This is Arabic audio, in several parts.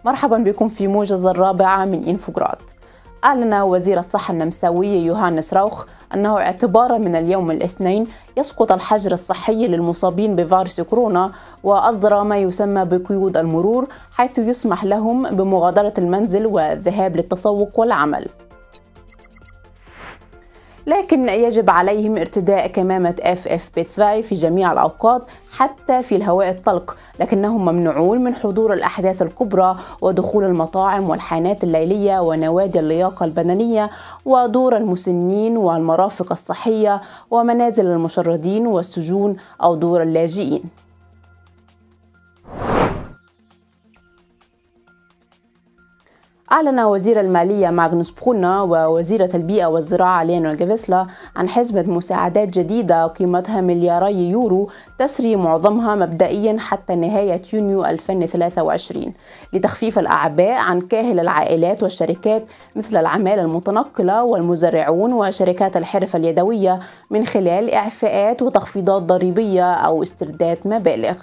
مرحبا بكم في موجز الرابعة من إنفوغراد. أعلن وزير الصحة النمساوي يوهانس راوخ أنه اعتبارا من اليوم الاثنين يسقط الحجر الصحي للمصابين بفيروس كورونا، وأصدر ما يسمى بقيود المرور، حيث يسمح لهم بمغادرة المنزل والذهاب للتسوق والعمل. لكن يجب عليهم ارتداء كمامة FFP2 في جميع الأوقات حتى في الهواء الطلق، لكنهم ممنوعون من حضور الأحداث الكبرى ودخول المطاعم والحانات الليلية ونوادي اللياقة البدنية ودور المسنين والمرافق الصحية ومنازل المشردين والسجون أو دور اللاجئين. أعلن وزير المالية ماغنوس برونا ووزيرة البيئة والزراعة لينا جافيسلا عن حزمة مساعدات جديدة قيمتها ملياري يورو تسري معظمها مبدئيا حتى نهاية يونيو 2023 لتخفيف الأعباء عن كاهل العائلات والشركات مثل العمالة المتنقلة والمزارعون وشركات الحرف اليدوية من خلال إعفاءات وتخفيضات ضريبية أو استرداد مبالغ.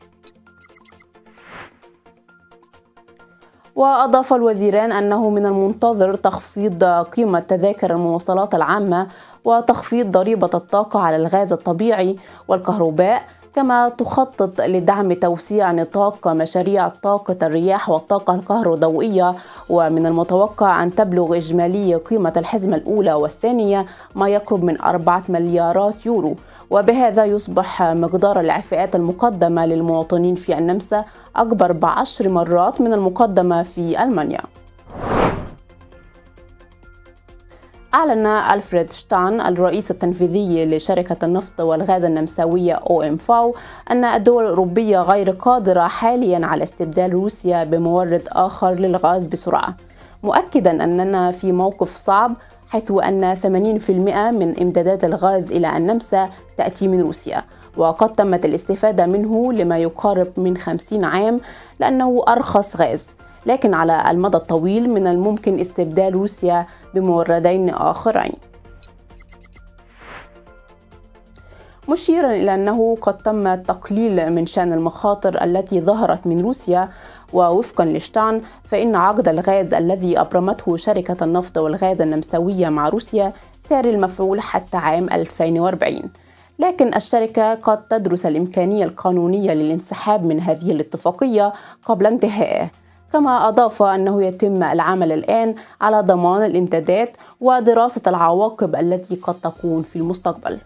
وأضاف الوزيران أنه من المنتظر تخفيض قيمة تذاكر المواصلات العامة وتخفيض ضريبة الطاقة على الغاز الطبيعي والكهرباء، كما تخطط لدعم توسيع نطاق مشاريع طاقة الرياح والطاقة الكهروضوئية، ومن المتوقع أن تبلغ إجمالي قيمة الحزمة الأولى والثانية ما يقرب من 4 مليارات يورو، وبهذا يصبح مقدار الإعفاءات المقدمة للمواطنين في النمسا أكبر ب10 مرات من المقدمة في ألمانيا. أعلن ألفريد شتان الرئيس التنفيذي لشركة النفط والغاز النمساوية OMV أن الدول الأوروبية غير قادرة حاليا على استبدال روسيا بمورد آخر للغاز بسرعة، مؤكدا أننا في موقف صعب حيث أن 80% من إمدادات الغاز إلى النمسا تأتي من روسيا، وقد تمت الاستفادة منه لما يقارب من 50 عام لأنه أرخص غاز، لكن على المدى الطويل من الممكن استبدال روسيا بموردين آخرين. مشيرا إلى أنه قد تم التقليل من شأن المخاطر التي ظهرت من روسيا، ووفقا لشتان فإن عقد الغاز الذي أبرمته شركة النفط والغاز النمساوية مع روسيا ساري المفعول حتى عام 2040، لكن الشركة قد تدرس الإمكانية القانونية للانسحاب من هذه الاتفاقية قبل انتهائه. كما أضاف أنه يتم العمل الآن على ضمان الإمدادات ودراسة العواقب التي قد تكون في المستقبل.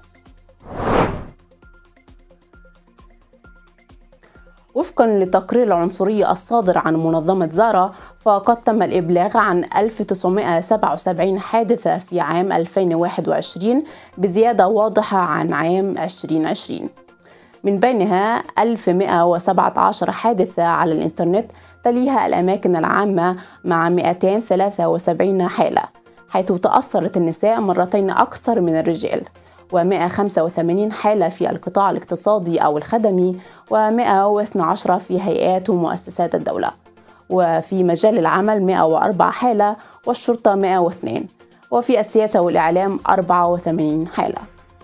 وفقا لتقرير العنصرية الصادر عن منظمة زارا، فقد تم الإبلاغ عن 1977 حادثة في عام 2021 بزيادة واضحة عن عام 2020، من بينها 1117 حادثة على الإنترنت، تليها الأماكن العامة مع 273 حالة، حيث تأثرت النساء مرتين أكثر من الرجال، و185 حالة في القطاع الاقتصادي أو الخدمي، و112 في هيئات ومؤسسات الدولة، وفي مجال العمل 104 حالة، والشرطة 102، وفي السياسة والإعلام 84 حالة.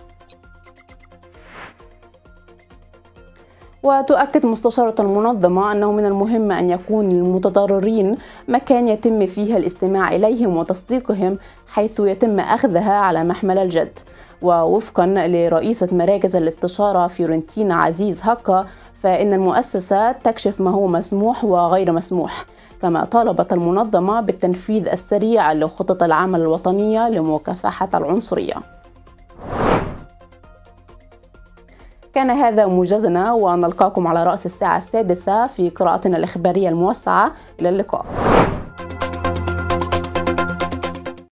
وتؤكد مستشارة المنظمة أنه من المهم أن يكون للمتضررين مكان يتم فيه الاستماع إليهم وتصديقهم، حيث يتم أخذها على محمل الجد. ووفقا لرئيسة مراكز الاستشارة فيورنتينا عزيز هكا، فإن المؤسسة تكشف ما هو مسموح وغير مسموح، كما طالبت المنظمة بالتنفيذ السريع لخطط العمل الوطنية لمكافحة العنصرية. كان هذا موجزنا، ونلقاكم على رأس الساعة 6 في قراءتنا الإخبارية الموسعة. إلى اللقاء.